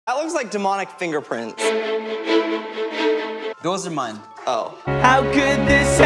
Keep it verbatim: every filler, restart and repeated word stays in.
That looks like demonic fingerprints. Those are mine. Oh. How could this